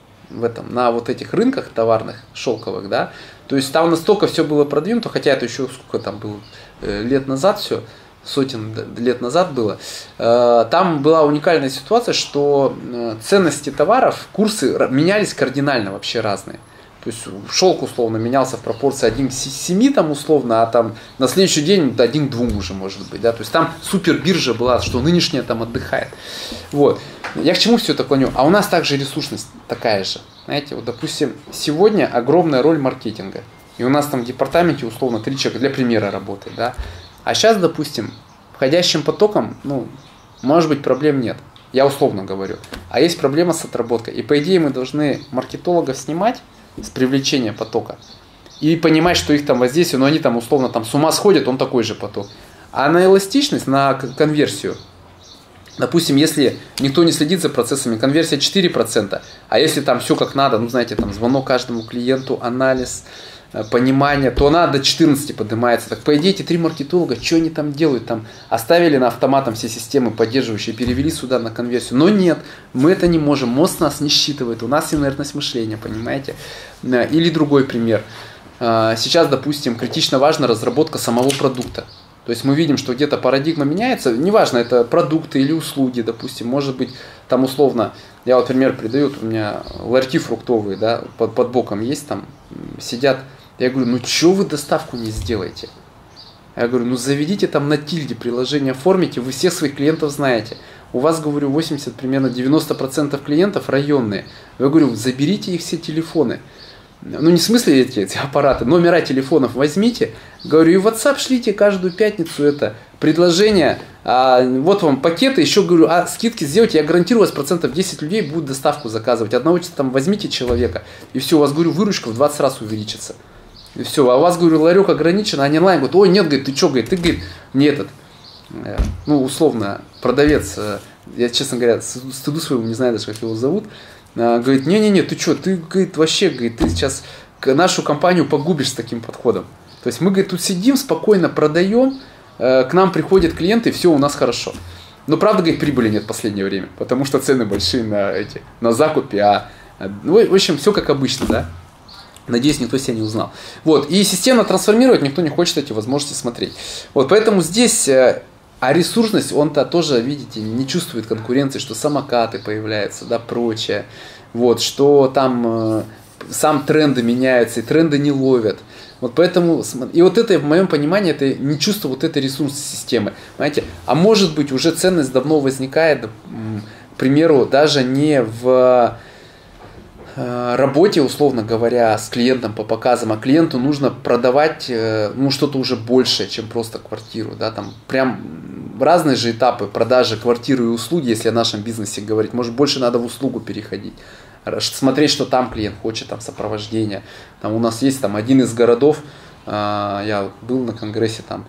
A: На вот этих рынках товарных, шелковых, да, то есть там настолько все было продвинуто, хотя это еще сколько там было лет назад все, сотен лет назад было, там была уникальная ситуация, что ценности товаров, курсы менялись кардинально вообще разные. То есть шелк условно менялся в пропорции 1 к 7 там условно, а там на следующий день 1 к 2 уже может быть. Да? То есть там супер биржа была, что нынешняя там отдыхает. Вот. Я к чему все это клоню? А у нас также ресурсность такая же. Знаете, вот допустим, сегодня огромная роль маркетинга. И у нас там в департаменте условно 3 человека для примера работает. Да? А сейчас, допустим, входящим потоком, ну, может быть, проблем нет. Я условно говорю. А есть проблема с отработкой. И по идее мы должны маркетологов снимать с привлечения потока и понимать, что их там воздействие, но они там условно там с ума сходят, он такой же поток. А на эластичность, на конверсию, допустим, если никто не следит за процессами, конверсия 4%, а если там все как надо, ну знаете, там звонок каждому клиенту, анализ, понимание, то она до 14 поднимается. Так по идее эти 3 маркетолога, что они там делают? Там оставили на автоматом все системы поддерживающие, перевели сюда на конверсию. Но нет, мы это не можем, мозг нас не считывает, у нас инертность мышления, понимаете? Или другой пример. Сейчас, допустим, критично важна разработка самого продукта. То есть мы видим, что где-то парадигма меняется, неважно, это продукты или услуги, допустим, может быть, там условно, я вот пример придаю, у меня ларьки фруктовые, да, под боком есть, там сидят. Я говорю, ну что вы доставку не сделаете? Я говорю, ну заведите там на тильде приложение, оформите, вы всех своих клиентов знаете. У вас, говорю, 80, примерно 90% клиентов районные. Я говорю, заберите их все телефоны. Ну не в смысле эти аппараты, номера телефонов возьмите. Говорю, и в WhatsApp шлите каждую пятницу это предложение. Вот вам пакеты, еще говорю, скидки сделайте, я гарантирую, у вас процентов 10 людей будут доставку заказывать. Одного там возьмите человека, и все, у вас, говорю, выручка в 20 раз увеличится. И все, а у вас, говорю, ларек ограничен, а не онлайн. Говорит, ой, нет, говорит, ты что, говорит, ты, говорит, не этот. ну, условно, продавец, я, честно говоря, стыду своему не знаю даже, как его зовут, говорит, не-не-не, ты что, ты, говорит, вообще, говорит, ты сейчас нашу компанию погубишь с таким подходом. То есть мы, говорит, тут сидим, спокойно продаем, к нам приходят клиенты, и все у нас хорошо. Но правда, говорит, прибыли нет в последнее время, потому что цены большие на закупе, ну, в общем, все как обычно, да. Надеюсь, никто себя не узнал. Вот, и системно трансформировать никто не хочет эти возможности смотреть. Вот, поэтому здесь, ресурсность, он-то тоже, видите, не чувствует конкуренции, что самокаты появляются, да, прочее. Вот, что там сам тренды меняются, и тренды не ловят. Вот поэтому, и вот это, в моем понимании, это не чувство вот этой ресурсной системы. Понимаете? А может быть, уже ценность давно возникает, к примеру, даже не в работе, условно говоря, с клиентом по показам, а клиенту нужно продавать что-то уже большее, чем просто квартиру. Да? Там прям разные же этапы продажи квартиры и услуги, если о нашем бизнесе говорить. Может, больше надо в услугу переходить. Смотреть, что там клиент хочет, там сопровождение. Там у нас есть там один из городов, я был на конгрессе, там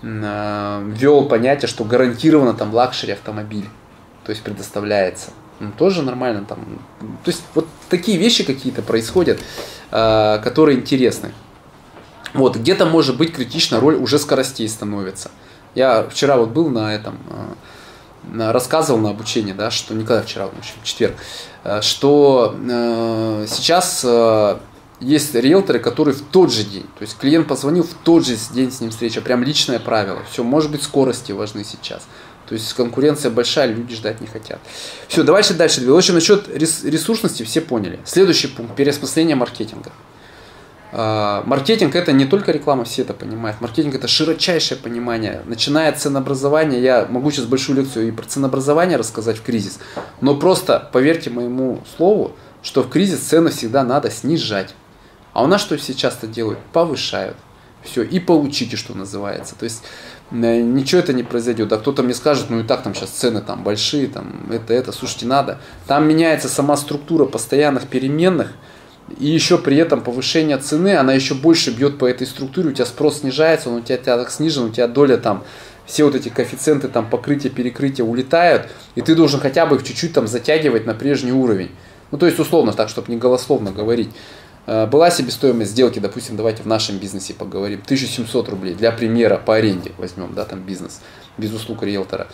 A: ввел понятие, что гарантированно там лакшери автомобиль, то есть предоставляется. Ну, тоже нормально там. То есть вот такие вещи какие-то происходят, которые интересны. Вот, где-то может быть критична роль уже скоростей становится. Я вчера вот был на этом, рассказывал на обучении, да, что никогда вчера, в общем, в четверг, что сейчас есть риэлторы, которые в тот же день, то есть клиент позвонил, в тот же день с ним встреча, прям личное правило. Все, может быть, скорости важны сейчас. То есть конкуренция большая, люди ждать не хотят. Все, давайте дальше. В общем, насчет ресурсности все поняли. Следующий пункт – переосмысление маркетинга. Маркетинг – это не только реклама, все это понимают. Маркетинг – это широчайшее понимание. Начиная от ценообразования, я могу сейчас большую лекцию и про ценообразование рассказать в кризис, но просто поверьте моему слову, что в кризис цены всегда надо снижать. А у нас что все часто делают? Повышают. Все, и получите, что называется. То есть ничего это не произойдет. А кто-то мне скажет, ну и так там сейчас цены там большие, там это, слушайте, надо. Там меняется сама структура постоянных переменных, и еще при этом повышение цены, она еще больше бьет по этой структуре, у тебя спрос снижается, он у тебя так снижен, у тебя доля там, все вот эти коэффициенты там покрытия, перекрытия улетают, и ты должен хотя бы их чуть-чуть там затягивать на прежний уровень. Ну то есть условно так, чтобы не голословно говорить. Была себестоимость сделки, допустим, давайте в нашем бизнесе поговорим, 1700 рублей, для примера, по аренде возьмем, да, там бизнес, без услуг риэлтора.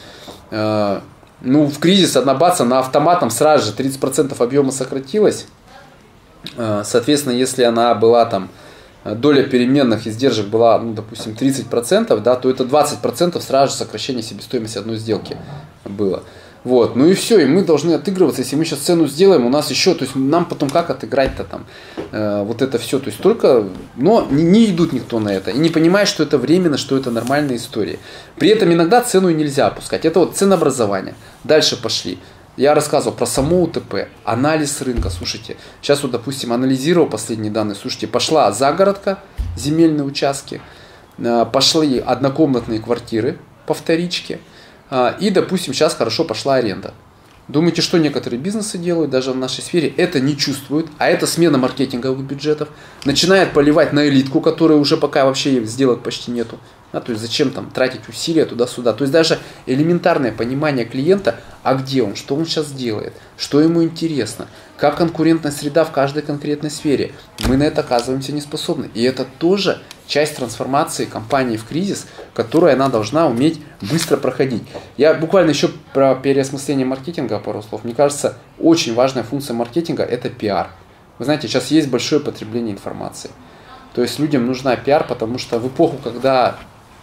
A: Ну, в кризис одна баца, на автоматом сразу же 30% объема сократилось. Соответственно, если она была там, доля переменных издержек была, ну, допустим, 30%, да, то это 20% сразу же сокращение себестоимости одной сделки было. Вот, ну и все, и мы должны отыгрываться, если мы сейчас цену сделаем, у нас еще, то есть нам потом как отыграть-то там, вот это все, то есть только, но не идут никто на это, и не понимает, что это временно, что это нормальная история. При этом иногда цену нельзя опускать, это вот ценообразование. Дальше пошли. Я рассказывал про само УТП, анализ рынка, слушайте, сейчас вот, допустим, анализировал последние данные, слушайте, пошла загородка, земельные участки, пошли однокомнатные квартиры по вторичке, и, допустим, сейчас хорошо пошла аренда. Думаете, что некоторые бизнесы делают, даже в нашей сфере, это не чувствуют, а это смена маркетинговых бюджетов, начинает поливать на элитку, которая уже пока вообще сделок почти нету. Да, то есть зачем там тратить усилия туда-сюда. То есть даже элементарное понимание клиента, а где он, что он сейчас делает, что ему интересно, как конкурентная среда в каждой конкретной сфере. Мы на это оказываемся не способны. И это тоже часть трансформации компании в кризис, которую она должна уметь быстро проходить. Я буквально еще про переосмысление маркетинга пару слов. Мне кажется, очень важная функция маркетинга – это пиар. Вы знаете, сейчас есть большое потребление информации. То есть людям нужна пиар, потому что в эпоху, когда,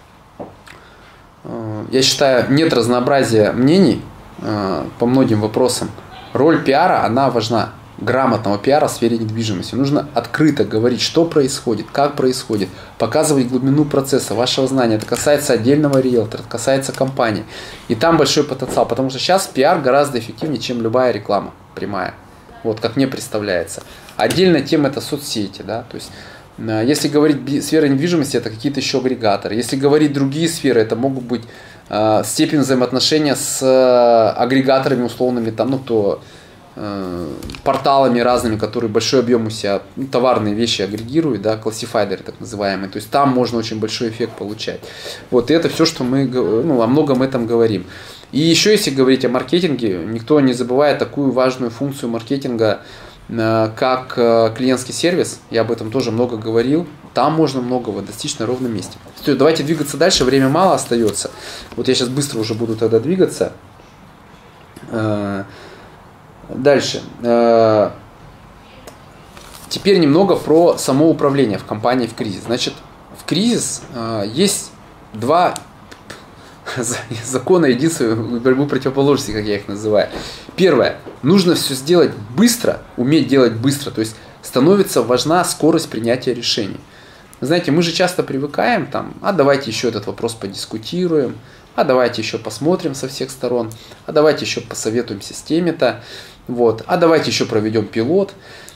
A: я считаю, нет разнообразия мнений по многим вопросам, роль пиара, она важна. Грамотного пиара в сфере недвижимости. Нужно открыто говорить, что происходит, как происходит, показывать глубину процесса, вашего знания. Это касается отдельного риэлтора, это касается компании. И там большой потенциал, потому что сейчас пиар гораздо эффективнее, чем любая реклама прямая. Вот, как мне представляется. Отдельная тема – это соцсети. Да? То есть, если говорить сфера недвижимости, это какие-то еще агрегаторы. Если говорить другие сферы, это могут быть степень взаимоотношения с агрегаторами условными, там, ну, кто порталами разными, которые большой объем у себя товарные вещи агрегируют, да, классифайдеры так называемые. То есть там можно очень большой эффект получать. Вот, и это все, что мы о многом этом говорим. И еще, если говорить о маркетинге, никто не забывает такую важную функцию маркетинга, как клиентский сервис. Я об этом тоже много говорил. Там можно многого достичь на ровном месте. Все, давайте двигаться дальше, время мало остается. Вот я сейчас быстро уже буду тогда двигаться. Дальше. Теперь немного про самоуправление в компании в кризис. Значит, в кризис есть два закона единства борьбы противоположностей, как я их называю. Первое. Нужно все сделать быстро, уметь делать быстро. То есть становится важна скорость принятия решений. Знаете, мы же часто привыкаем, давайте еще этот вопрос подискутируем, давайте еще посмотрим со всех сторон, давайте еще посоветуемся с теми-то, вот, давайте еще проведем пилот,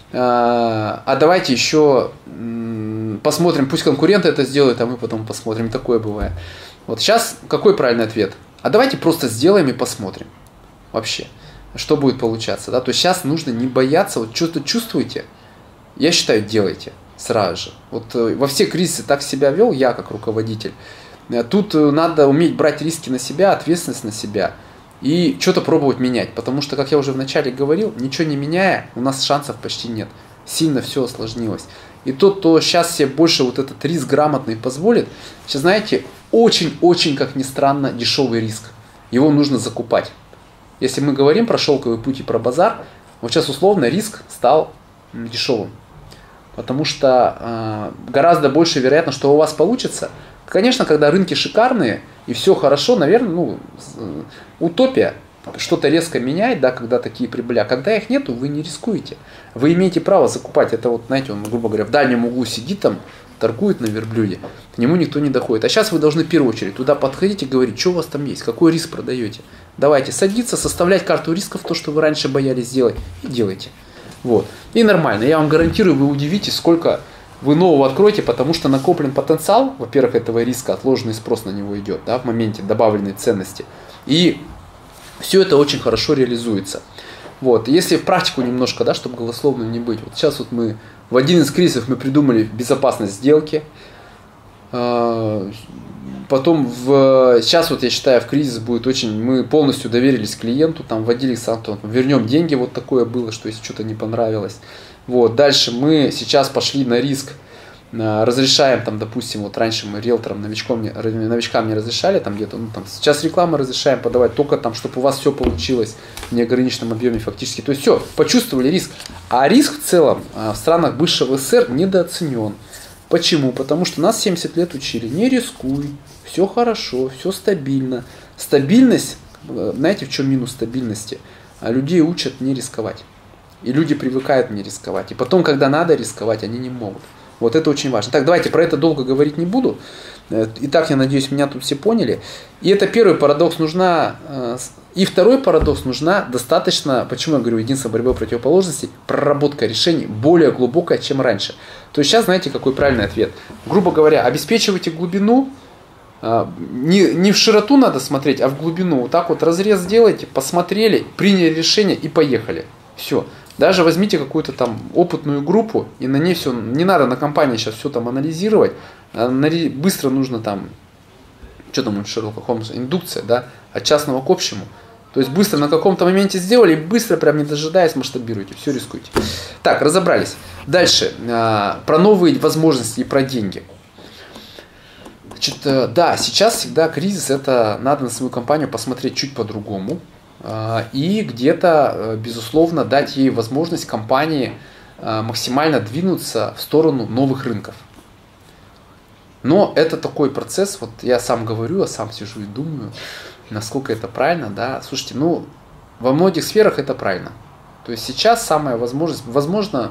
A: давайте еще посмотрим, пусть конкуренты это сделают, а мы потом посмотрим, такое бывает. Вот сейчас какой правильный ответ? Давайте просто сделаем и посмотрим вообще, что будет получаться. Да? То есть сейчас нужно не бояться, вот что-то чувствуете, я считаю, делайте. Сразу же. Вот во все кризисы так себя вел я как руководитель. Тут надо уметь брать риски на себя, ответственность на себя и что-то пробовать менять. Потому что, как я уже вначале говорил, ничего не меняя, у нас шансов почти нет. Сильно все осложнилось. И тот, кто сейчас себе больше вот этот риск грамотный позволит, сейчас, знаете, очень-очень, как ни странно, дешевый риск. Его нужно закупать. Если мы говорим про шелковый путь и про базар, вот сейчас условно риск стал дешевым. Потому что гораздо больше вероятно, что у вас получится. Конечно, когда рынки шикарные и все хорошо, наверное, утопия. Что-то резко меняет, да, когда такие прибыли. А когда их нету, вы не рискуете. Вы имеете право закупать. Это вот, знаете, он, грубо говоря, в дальнем углу сидит там, торгует на верблюде. К нему никто не доходит. А сейчас вы должны в первую очередь туда подходить и говорить, что у вас там есть, какой риск продаете. Давайте садиться, составлять карту рисков, то, что вы раньше боялись сделать, и делайте. Вот. И нормально. Я вам гарантирую, вы удивитесь, сколько вы нового откроете, потому что накоплен потенциал, во-первых, этого риска, отложенный спрос на него идет, да, в моменте добавленной ценности. И все это очень хорошо реализуется. Вот. Если в практику немножко, да, чтобы голословным не быть. Вот сейчас вот мы в один из кризисов мы придумали безопасность сделки. Потом сейчас вот я считаю, в кризис будет очень, мы полностью доверились клиенту, там вводили вернем деньги, вот такое было, что если что-то не понравилось. Вот, дальше мы сейчас пошли на риск, разрешаем там, допустим, вот раньше мы риэлторам, новичкам не разрешали там где-то, сейчас рекламу разрешаем подавать только там, чтобы у вас все получилось в неограниченном объеме фактически. То есть все, почувствовали риск. А риск в целом в странах бывшего СССР недооценен. Почему? Потому что нас 70 лет учили, не рискуй, все хорошо, все стабильно. Стабильность, знаете, в чем минус стабильности? Людей учат не рисковать. И люди привыкают не рисковать. И потом, когда надо рисковать, они не могут. Вот это очень важно. Так, давайте, про это долго говорить не буду. Итак, я надеюсь, меня тут все поняли. И это первый парадокс нужна. И второй парадокс нужна достаточно, почему я говорю, единство борьбы противоположностей, проработка решений более глубокая, чем раньше. То есть сейчас, знаете, какой правильный ответ? Грубо говоря, обеспечивайте глубину, не в широту надо смотреть, а в глубину. Вот так вот разрез сделайте, посмотрели, приняли решение и поехали. Все. Даже возьмите какую-то там опытную группу и на ней все, не надо на компании сейчас все там анализировать, быстро нужно там, что там у Шерлока Холмса, индукция, да, от частного к общему. То есть быстро на каком-то моменте сделали, быстро, прям не дожидаясь, масштабируйте, все рискуйте. Так, разобрались. Дальше, про новые возможности и про деньги. Значит, да, сейчас всегда кризис, это надо на свою компанию посмотреть чуть по-другому. И где-то, безусловно, дать ей возможность компании максимально двинуться в сторону новых рынков. Но это такой процесс, вот я сам говорю, я сам сижу и думаю, насколько это правильно, да. Слушайте, во многих сферах это правильно. То есть сейчас самая возможность, возможно,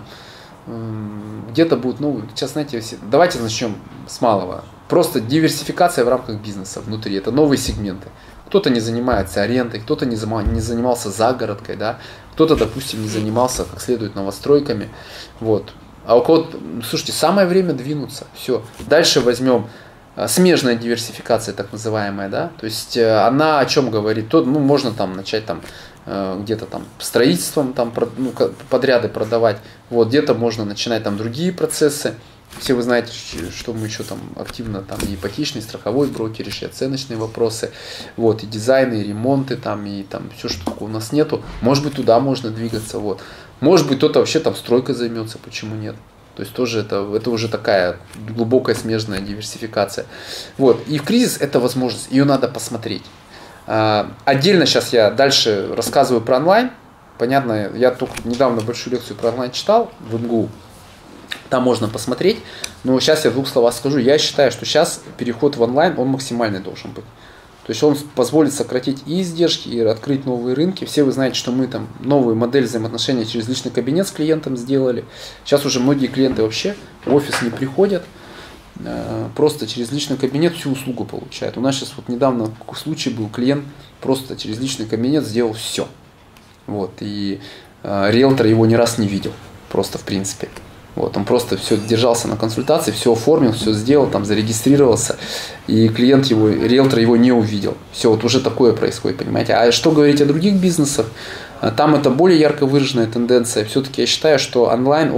A: где-то будут новые, сейчас, знаете, давайте начнем с малого. Просто диверсификация в рамках бизнеса внутри, это новые сегменты. Кто-то не занимается арендой, кто-то не занимался загородкой, да? Кто-то, допустим, не занимался как следует новостройками. Вот. А у кого-то, слушайте, самое время двинуться. Все. Дальше возьмем смежная диверсификация, так называемая, да, то есть она о чем говорит? То, ну, можно там начать там где-то там строительством там, ну, подряды продавать, вот, где-то можно начинать там другие процессы. Все вы знаете, что мы еще там активно там и ипотечный, страховой брокериш, и оценочные вопросы, вот, и дизайны, и ремонты там, и там все, что такого у нас нету. Может быть, туда можно двигаться, вот. Может быть, кто-то вообще там стройкой займется, почему нет? То есть тоже это уже такая глубокая смежная диверсификация. Вот. И в кризис это возможность, ее надо посмотреть. Отдельно сейчас я дальше рассказываю про онлайн. Понятно, я только недавно большую лекцию про онлайн читал в МГУ. Там можно посмотреть. Но сейчас я в двух словах скажу. Я считаю, что сейчас переход в онлайн, он максимальный должен быть. То есть он позволит сократить и издержки, и открыть новые рынки. Все вы знаете, что мы там новую модель взаимоотношений через личный кабинет с клиентом сделали. Сейчас уже многие клиенты вообще в офис не приходят. Просто через личный кабинет всю услугу получают. У нас сейчас вот недавно случай был, клиент просто через личный кабинет сделал все. Вот, и риэлтор его ни раз не видел. Просто в принципе. Вот, он просто все держался на консультации, все оформил, все сделал, там зарегистрировался, и клиент его, риэлтор его не увидел. Все, вот уже такое происходит, понимаете. А что говорить о других бизнесах? Там это более ярко выраженная тенденция. Все-таки я считаю, что онлайн,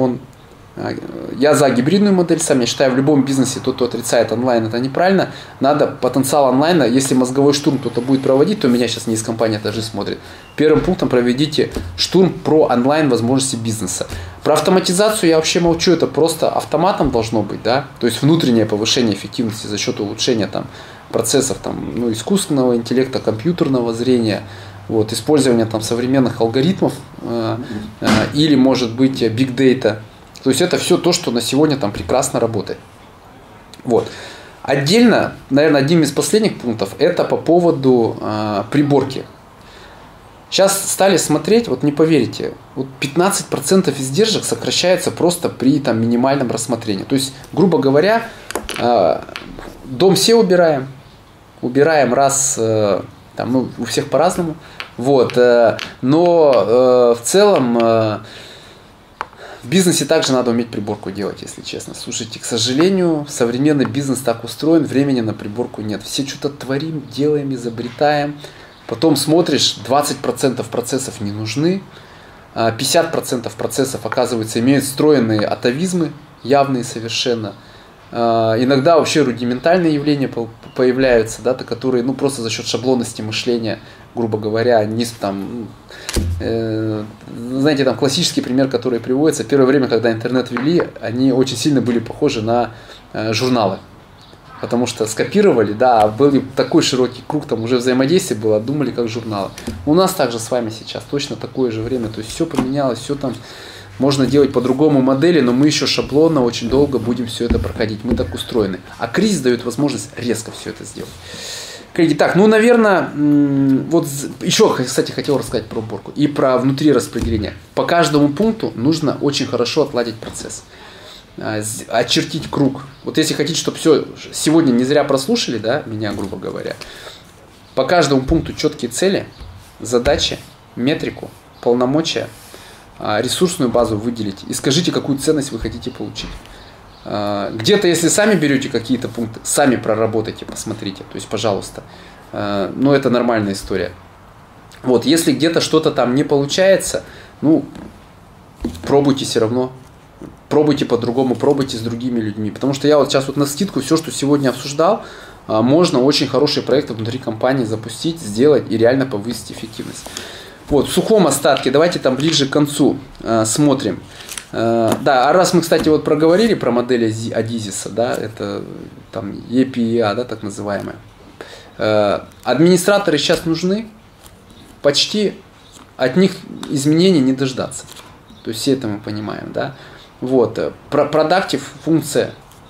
A: я за гибридную модель сам, я считаю, в любом бизнесе тот, кто отрицает онлайн, это неправильно. Надо потенциал онлайна, если мозговой штурм кто-то будет проводить, то меня сейчас не из компании «Этажи» смотрит. Первым пунктом проведите штурм про онлайн возможности бизнеса. Про автоматизацию я вообще молчу, это просто автоматом должно быть, да, то есть внутреннее повышение эффективности за счет улучшения там процессов там, ну, искусственного интеллекта, компьютерного зрения, вот, использование там современных алгоритмов или, может быть, big data. То есть это все то, что на сегодня там прекрасно работает. Вот. Отдельно, наверное, одним из последних пунктов это по поводу приборки. Сейчас стали смотреть, вот не поверите, вот 15% издержек сокращается просто при там, минимальном рассмотрении. То есть, грубо говоря, дом все убираем раз, там, ну, у всех по-разному, вот, но в целом в бизнесе также надо уметь приборку делать, если честно. Слушайте, к сожалению, современный бизнес так устроен, времени на приборку нет. Все что-то творим, делаем, изобретаем. Потом смотришь, 20% процессов не нужны, 50% процессов, оказывается, имеют встроенные атовизмы, явные совершенно. Иногда вообще рудиментальные явления появляются, да, которые ну, просто за счет шаблонности мышления, грубо говоря, они там, знаете, там классический пример, который приводится, первое время, когда интернет ввели, они очень сильно были похожи на журналы. Потому что скопировали, да, был такой широкий круг, там уже взаимодействие было, думали как журналы. У нас также с вами сейчас точно такое же время, то есть все поменялось, все там можно делать по-другому модели, но мы еще шаблонно очень долго будем все это проходить, мы так устроены. А кризис дает возможность резко все это сделать. Коллеги, так, ну, наверное, вот еще, кстати, хотел рассказать про уборку и про внутри распределение. По каждому пункту нужно очень хорошо отладить процесс. Очертить круг. Вот если хотите, чтобы все сегодня не зря прослушали, да, меня, грубо говоря, по каждому пункту четкие цели, задачи, метрику, полномочия, ресурсную базу выделить и скажите, какую ценность вы хотите получить. Где-то, если сами берете какие-то пункты, сами проработайте, посмотрите, то есть, пожалуйста. Но это нормальная история. Вот, если где-то что-то там не получается, ну, пробуйте все равно. Пробуйте по-другому, пробуйте с другими людьми. Потому что я вот сейчас вот на скидку все, что сегодня обсуждал, можно очень хорошие проекты внутри компании запустить, сделать и реально повысить эффективность. Вот, в сухом остатке, давайте там ближе к концу смотрим. Да, а раз мы, кстати, вот проговорили про модели Адизиса, да, это там EPA, да, так называемая. Администраторы сейчас нужны, почти от них изменений не дождаться. То есть все это мы понимаем, да. Вот, Productive функция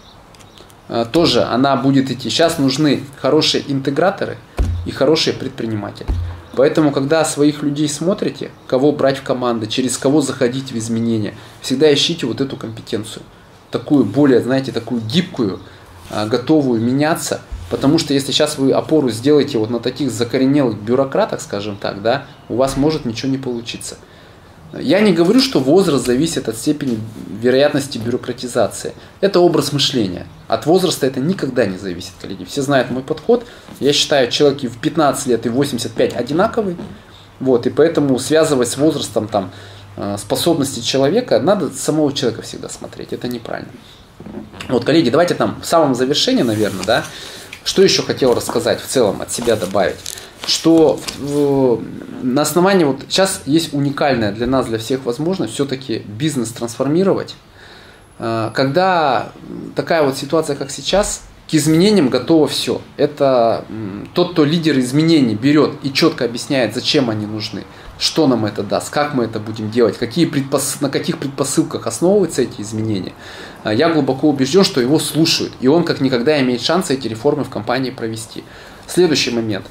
A: тоже, она будет идти. Сейчас нужны хорошие интеграторы и хорошие предприниматели. Поэтому, когда своих людей смотрите, кого брать в команды, через кого заходить в изменения, всегда ищите вот эту компетенцию. Такую более, знаете, такую гибкую, готовую меняться. Потому что если сейчас вы опору сделаете вот на таких закоренелых бюрократах, скажем так, да, у вас может ничего не получиться. Я не говорю, что возраст зависит от степени вероятности бюрократизации. Это образ мышления. От возраста это никогда не зависит, коллеги. Все знают мой подход. Я считаю, человек и в 15 лет, и в 85 одинаковый. Вот, и поэтому связывать с возрастом там, способности человека, надо самого человека всегда смотреть. Это неправильно. Вот, коллеги, давайте там в самом завершении, наверное, да, что еще хотел рассказать в целом, от себя добавить. Что на основании, вот сейчас есть уникальная для нас, для всех возможность все-таки бизнес трансформировать. Когда такая вот ситуация, как сейчас, к изменениям готово все. Это тот, кто лидер изменений берет и четко объясняет, зачем они нужны, что нам это даст, как мы это будем делать, на каких предпосылках основываются эти изменения. Я глубоко убежден, что его слушают, и он как никогда имеет шанс эти реформы в компании провести. Следующий момент.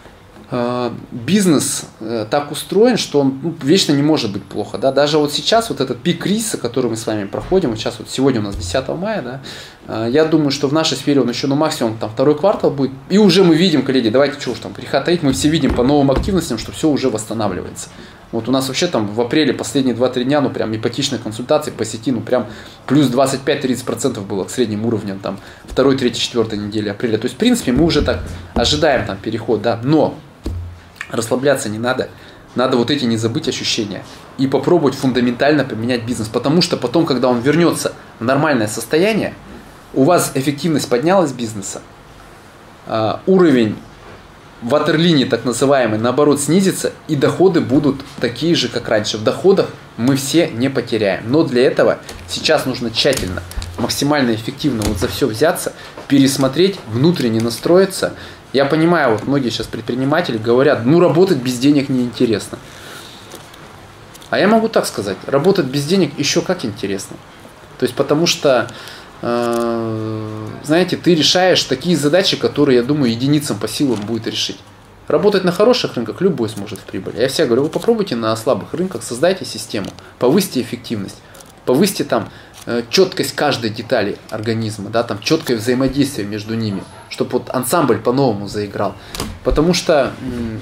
A: Бизнес так устроен, что он вечно не может быть плохо. Да? Даже вот сейчас вот этот пик кризиса, который мы с вами проходим, вот сейчас вот сегодня у нас 10 мая, да, я думаю, что в нашей сфере он еще максимум там, второй квартал будет. И уже мы видим, коллеги, давайте чего уж там греха таить, мы все видим по новым активностям, что все уже восстанавливается. Вот у нас вообще там в апреле последние 2-3 дня, прям ипотечные консультации по сети, прям плюс 25-30% было к средним уровням там 2, 3, 4 недели апреля. То есть, в принципе, мы уже так ожидаем там переход, да, но расслабляться не надо. Надо вот эти не забыть ощущения и попробовать фундаментально поменять бизнес. Потому что потом, когда он вернется в нормальное состояние, у вас эффективность поднялась бизнеса, уровень ватерлинии, так называемый, наоборот, снизится, и доходы будут такие же, как раньше. В доходах мы все не потеряем. Но для этого сейчас нужно тщательно, максимально эффективно вот за все взяться, пересмотреть, внутренне настроиться. Я понимаю, вот многие сейчас предприниматели говорят, работать без денег неинтересно. А я могу так сказать, работать без денег еще как интересно. То есть потому что, знаете, ты решаешь такие задачи, которые, я думаю, единицам по силам будет решить. Работать на хороших рынках любой сможет в прибыль. Я всегда говорю, вы попробуйте на слабых рынках, создайте систему, повысьте эффективность, повысьте там четкость каждой детали организма, да, там четкое взаимодействие между ними, чтобы вот ансамбль по-новому заиграл. Потому что,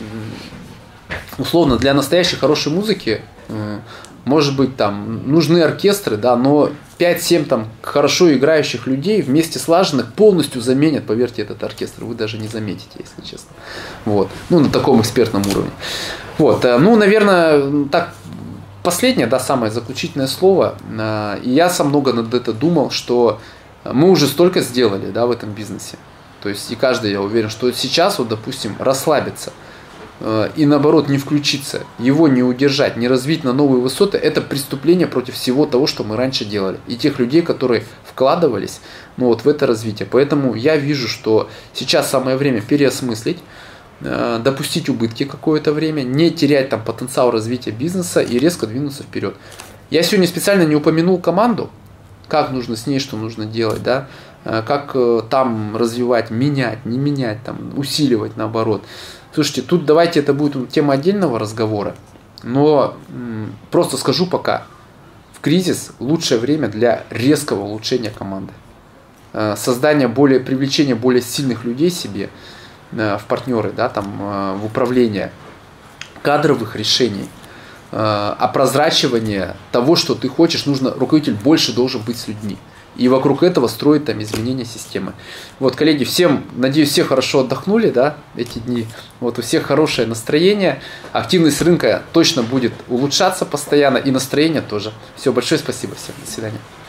A: условно, для настоящей хорошей музыки, может быть, там нужны оркестры, да, но 5-7 там хорошо играющих людей вместе слаженных полностью заменят, поверьте, этот оркестр. Вы даже не заметите, если честно. Вот. На таком экспертном уровне. Вот. Наверное, так. Последнее, да, самое заключительное слово. И я сам много над это думал, что мы уже столько сделали, да, в этом бизнесе. То есть и каждый, я уверен, что сейчас, вот, допустим, расслабиться и наоборот не включиться, его не удержать, не развить на новые высоты, это преступление против всего того, что мы раньше делали. И тех людей, которые вкладывались в это развитие. Поэтому я вижу, что сейчас самое время переосмыслить, допустить убытки какое-то время, не терять там потенциал развития бизнеса и резко двинуться вперед. Я сегодня специально не упомянул команду, как нужно с ней, что нужно делать, да, как там развивать, менять, не менять, там, усиливать наоборот. Слушайте, тут давайте это будет тема отдельного разговора, но просто скажу пока, в кризис лучшее время для резкого улучшения команды, создания привлечения более сильных людей себе, в партнеры, да, там, в управление, кадровых решений, опрозрачивание того, что ты хочешь, руководитель больше должен быть с людьми. И вокруг этого строить там изменения системы. Вот, коллеги, всем, надеюсь, все хорошо отдохнули, да, эти дни. Вот, у всех хорошее настроение. Активность рынка точно будет улучшаться постоянно, и настроение тоже. Все, большое спасибо всем. До свидания.